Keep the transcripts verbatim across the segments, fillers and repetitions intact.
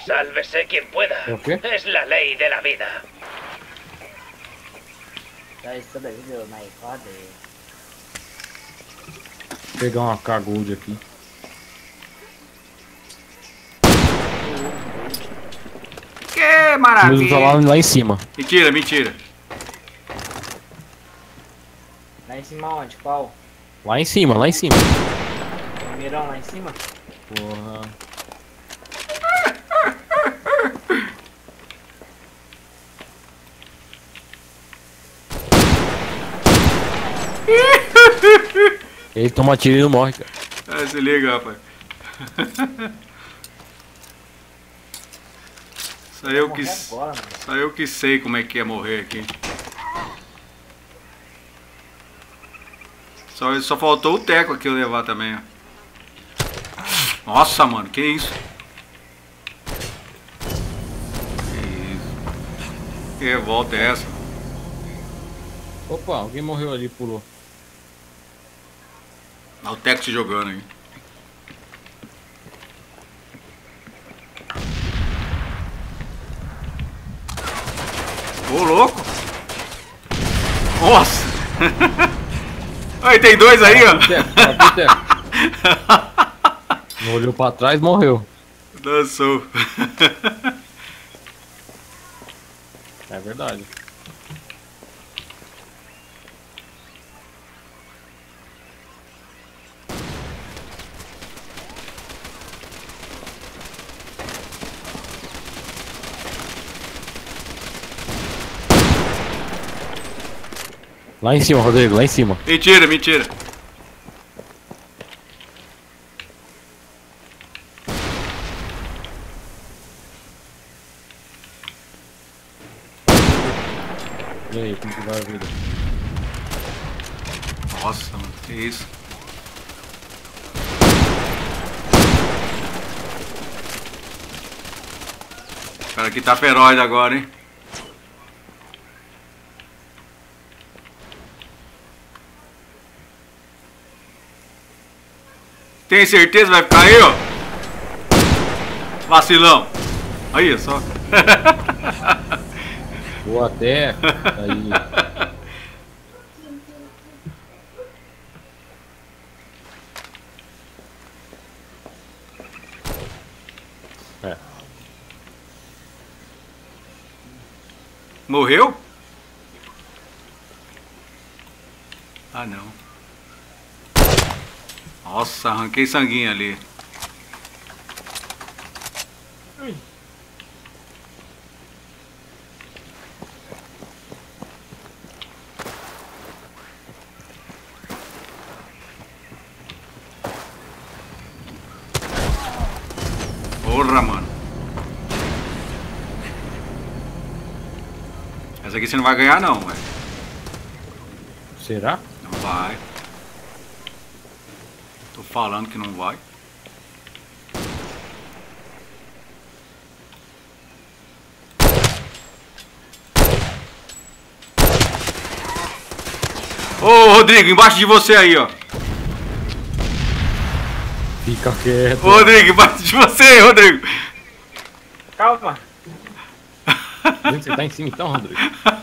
Sálvese quien pueda. ¿Por quê? Es la ley de la vida. Já sobreviveu na roda. Vou pegar uma K Gold aqui. Que Luz maravilha. tá lá, lá em cima. Mentira, mentira. Lá em cima onde? Qual? Lá em cima, lá em cima. Primeirão lá em cima? Porra. Ele toma tiro e não morre, cara. Ah, se liga, rapaz. Só eu que, Agora, mano. só eu que sei como é que é morrer aqui. Só, só faltou o teco aqui eu levar também, ó. Nossa, mano, que isso? Que isso? Que revolta é essa? Opa, alguém morreu ali, pulou. Olha o teco se jogando aí. Ô, louco! Nossa! Aí, tem dois aí, ó! Não olhou pra trás, morreu. Dançou. É verdade. Lá em cima, Rodrigo, lá em cima. Mentira, mentira. E aí, como que vai a vida? Nossa, mano, que isso? O cara aqui tá feroz agora, hein? Tem certeza que vai ficar aí, ó? Vacilão. Aí, só. Vou até aí. É. Morreu? Ah, não. Nossa, arranquei sanguinho ali. Porra, mano. Essa aqui você não vai ganhar não, velho. Será? Não vai. Tô falando que não vai. Ô, Rodrigo, embaixo de você aí, ó. Fica quieto. Ô, Rodrigo, embaixo de você aí, Rodrigo. Calma. Você tá em cima então, Rodrigo?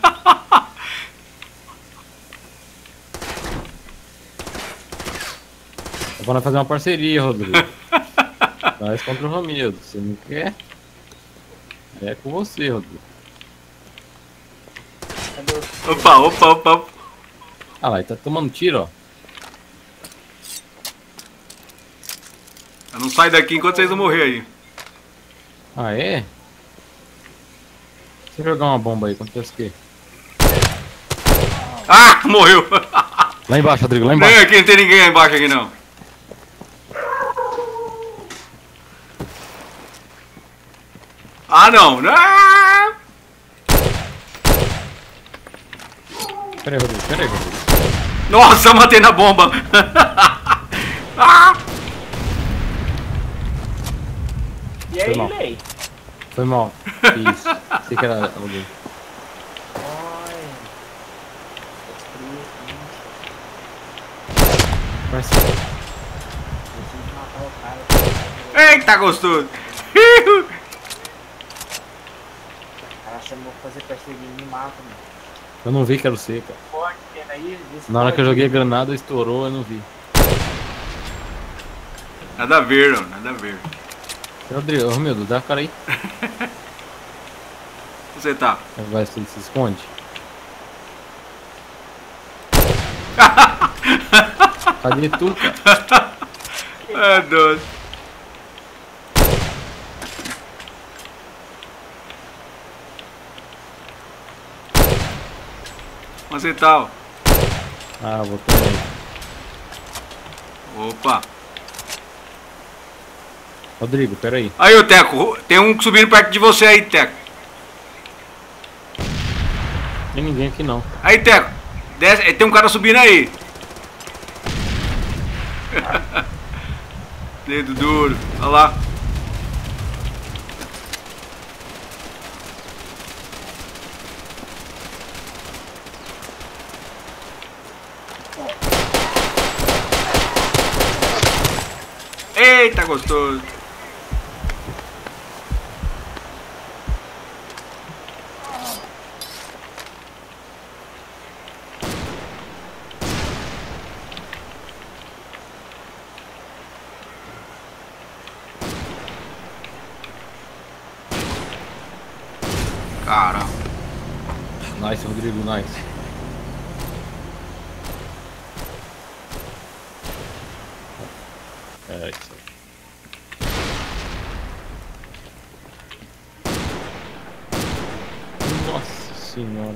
É pra nós fazer uma parceria, Rodrigo. Nós contra o Romildo. Você não quer? É com você, Rodrigo. Cadê o... Opa, opa, opa, opa. Ah lá, ele tá tomando tiro, ó. Eu não saio daqui enquanto vocês não morrerem aí. Ah, é? Se eu jogar uma bomba aí, acontece o quê? Ah, morreu. Lá embaixo, Rodrigo, lá Não, embaixo. aqui não tem ninguém aí embaixo aqui não. Ah, não. Ah! Pera aí, Rodrigo, pera aí, Rodrigo. Nossa, eu matei na bomba. Ah! E aí, Foi mal. Lei? Foi mal. Isso. Sei que era alguém. Ai. Parceiro. Preciso matar o cara. Eita, gostoso. Nossa, eu vou fazer perseguir, me mata, mano. Eu não vi que era você, cara. Pode, tendo aí, esse Na hora que eu pode. joguei a granada, estourou, eu não vi. Nada a ver, não, nada a ver. Rodrigo, ô meu Deus, dá a cara aí. Você tá? Vai, se ele se esconde. Cadê tu, cara? É doido. Onde você tá? Ó? Ah, vou também. Opa. Rodrigo, peraí. Aí, ô Teco, tem um subindo perto de você aí, Teco. Tem ninguém aqui não. Aí, Teco, desce, tem um cara subindo aí. Dedo duro, olha lá. Eita, gostoso. Caramba. Nice, Rodrigo, nice. É isso aí. Nossa senhora.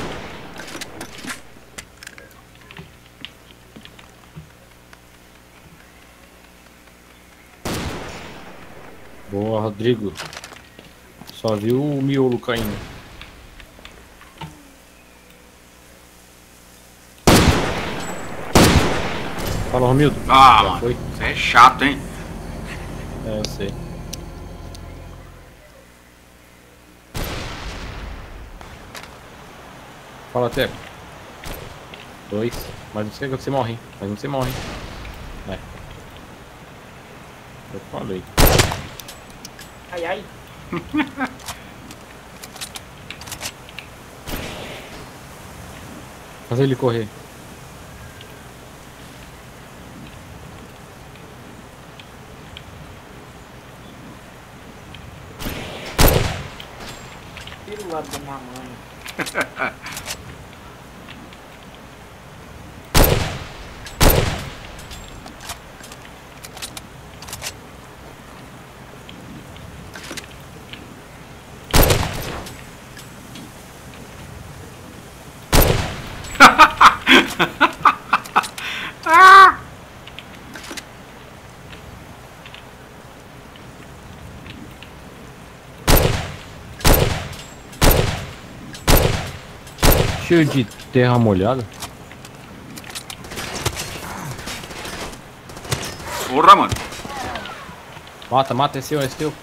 Boa, Rodrigo. Só viu o miolo caindo. Fala, Romildo. Ah, Já mano, foi? você é chato, hein? É, eu sei. Fala, Teco. Dois. Mas não sei que você morre, hein? Mas não você morre, hein? É. Eu falei. Ai, ai. Fazer ele correr. Tira o lado da mamãe. Cheio de terra molhada. Porra, mano. Mata, mata, é seu, é seu.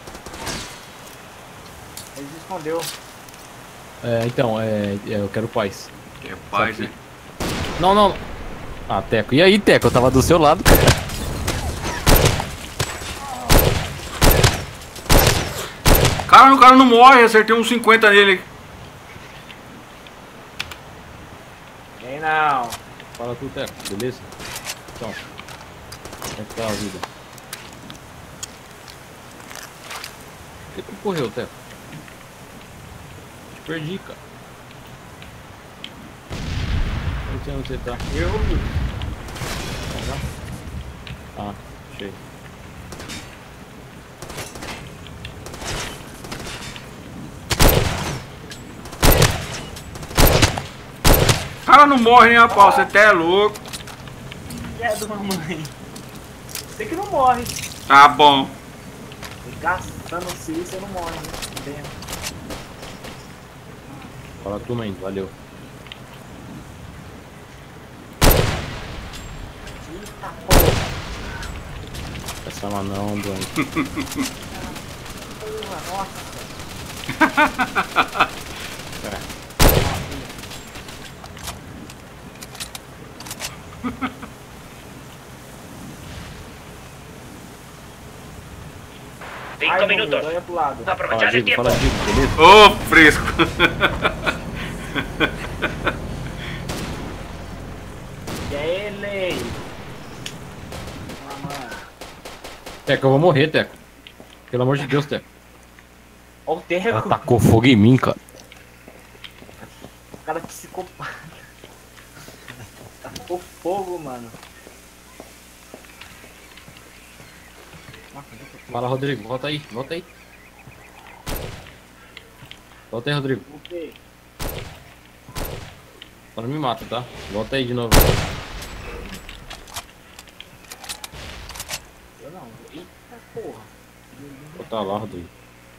Ele se escondeu. É, então, é, é, eu quero paz. Que paz, Só que- hein? Não, não. Ah, Teco. E aí, Teco? Eu tava do seu lado, cara. Cara, o cara não morre, acertei uns cinquenta nele. Ei, não. Fala tu, Teco. Beleza? Então. Como é que tá a vida? Por que tu correu, Teco? Te perdi, cara. Não sei onde você tá. Eu vi. Ah, achei. O cara não morre, hein, rapaz? Você até é louco. E é do mamãe. Você que não morre. Tá bom. Gastando-se isso, você não morre, né? Dentro. Fala tu, mãe. Valeu. Eita porra. Essa lá não, Bruno. Porra, nossa. É. Fique Vai, minutos. Romildo, olha pro lado. Fala, Aprovechad el Digo, tiempo. fala, Digo, beleza? Ô, fresco. E aí, Lei? Ah, mano. Teco, eu vou morrer, Teco. Pelo amor de Deus, Teco. Olha o Teco. Ela tacou fogo em mim, cara. O cara é psicopata. Tacou fogo, mano. Fala, Rodrigo, volta aí, volta aí. Volta aí, Rodrigo. O quê? Só não me mata, tá? Volta aí de novo. Eu não. Eita porra. Volta lá, Rodrigo.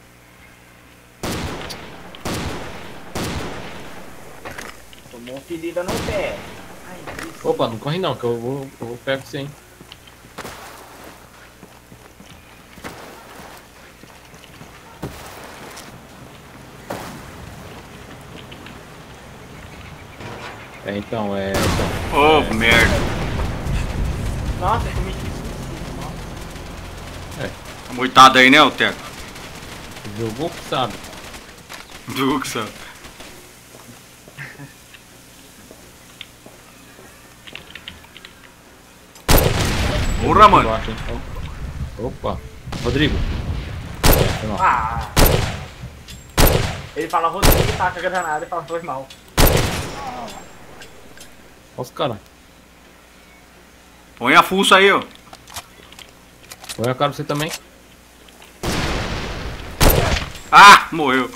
Tomou uma ferida no pé. Ai, isso. Opa, não corre não, que eu vou, eu vou pegar você, hein. É, então, é... Então, Ô, merda. Nossa, eu comi isso. Nossa. Tá moitado aí, né, o Teco? jogou, sabe? Duxa. Porra, mano. Baixo, hein? Opa, Rodrigo. É, foi mal. Ah. Ele fala Rodrigo, taca a granada e fala foi mal. Olha os caras. Põe a fuça aí, ó. Põe a cara pra você também. Ah, morreu.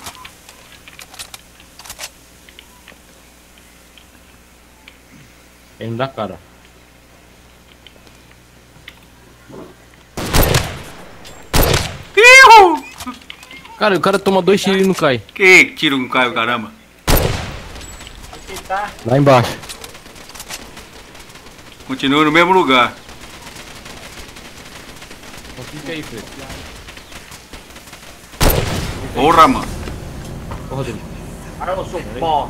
Ele não dá cara. Iu! Cara, o cara toma dois tiros e não cai. Que tiro com Caio, caramba. Aqui tá. Lá embaixo. Continua no mesmo lugar. Então fica aí, Fred. Porra, mano. Ô, Rodrigo. Ah, eu sou pó.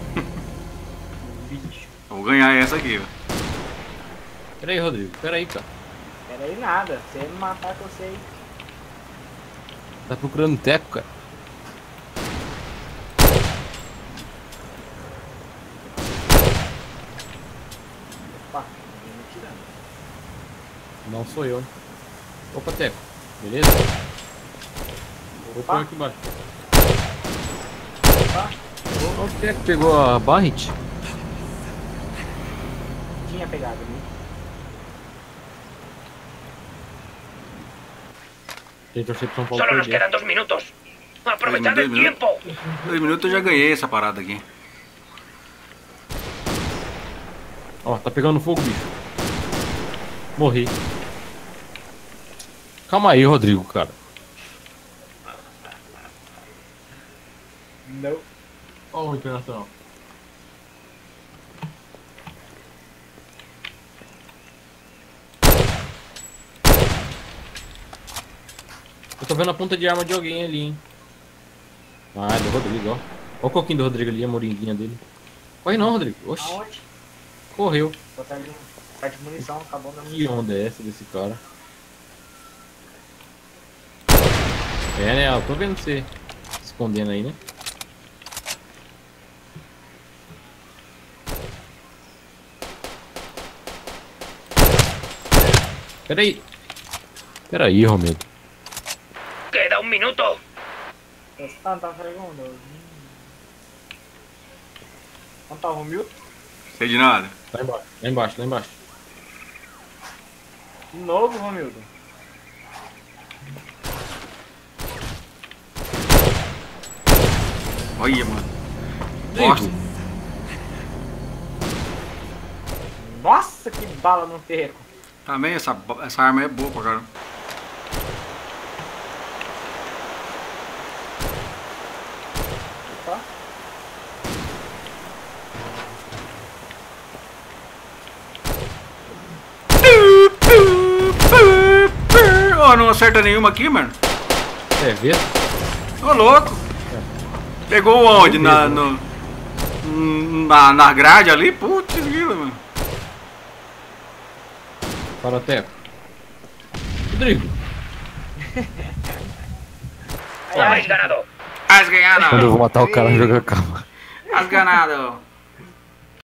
Bicho. Vou ganhar essa aqui, ó. Pera aí, Rodrigo. Pera aí, cara. Pera aí nada. Se ele me matar que eu sei. Tá procurando teco, cara. Opa, tô me tirando. Não sou eu. Opa, teco. Beleza? Vou pôr Opa, aqui embaixo. opa. Olha o teco pegou a Barret. Tinha pegado ali. Tem que torcer pro São Paulo Solo nos perder. quedan dos minutos. Aprovechad Dois el minutos. tiempo. Dois minutos eu já ganhei essa parada aqui. Ó, tá pegando fogo, bicho. Morri. Calma aí, Rodrigo, cara. Não. Ó o internacional. Eu tô vendo a ponta de arma de alguém ali, hein. Ah, é do Rodrigo, ó. Ó o coquinho do Rodrigo ali, a moringuinha dele. Corre não, Rodrigo. Oxi, Aonde? correu. Botar de, tá de munição, acabou na Que munição. onda é essa desse cara? É, né? Eu tô vendo você se escondendo aí, né? Peraí. Peraí, Romildo. Queda un minuto. sessenta segundos. Onde tá o Romildo? Sei de nada. Lá embaixo, lá embaixo, lá embaixo. De novo, Romildo. Olha, mano. Nossa. Rodrigo, Nossa, que bala no teco. Também essa, essa arma é boa pra caramba. Opa. Ó, não acerta nenhuma aqui, mano. é ver? Ô, louco. Pegou onde? Na, no, na, na grade ali? Putz, grila, mano. Para Teco. Rodrigo. Habéis ganado. Has Quando eu ganado. vou matar o cara, joga calma. Has ganado.